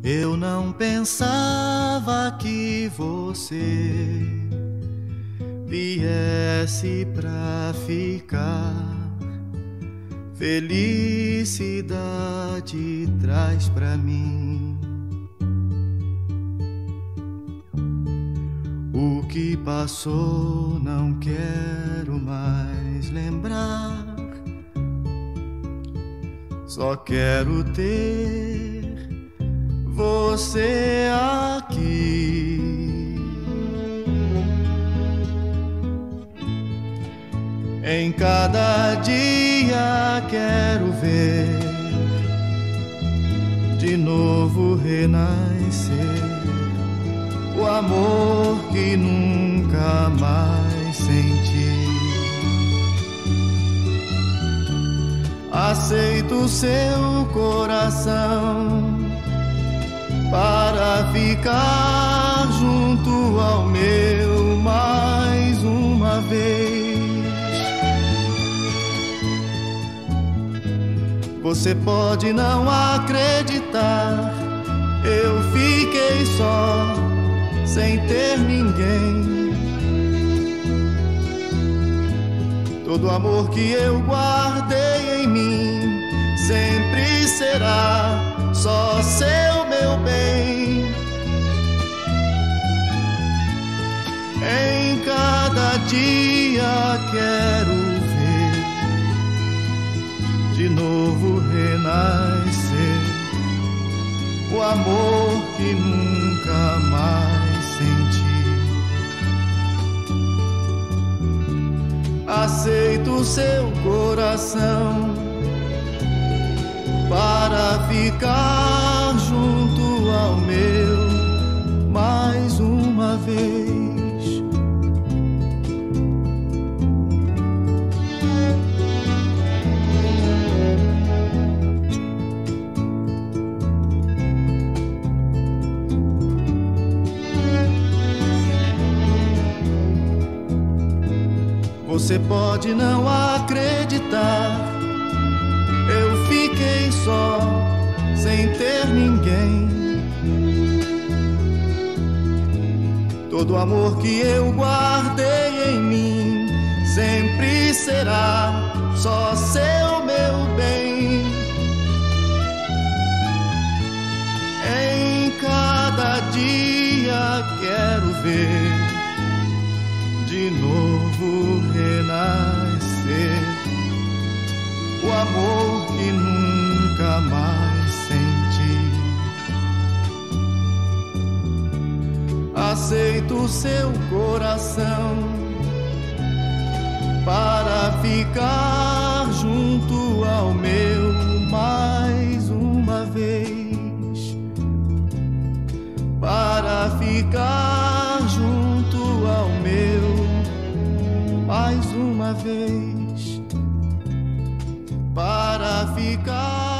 Eu não pensava que você viesse pra ficar. Felicidade traz pra mim o que passou, não quero mais lembrar. Só quero ter você aqui. Em cada dia quero ver de novo renascer o amor que nunca mais senti. Aceito seu coração para ficar junto ao meu mais uma vez. Você pode não acreditar, eu fiquei só, sem ter ninguém. Todo amor que eu guardei em mim sempre será só seu, meu bem. Em cada dia quero ver de novo renascer o amor que nunca mais senti. Aceito seu coração para ficar junto ao meu mais uma vez. Você pode não acreditar, eu fiquei só, sem ter ninguém. Todo amor que eu guardei em mim sempre será só seu, meu bem. Em cada dia quero ver de novo renascer o amor que nunca mais senti. Aceito seu coração para ficar junto ao meu mais uma vez. Para ficar junto ao meu mais uma vez. Para ficar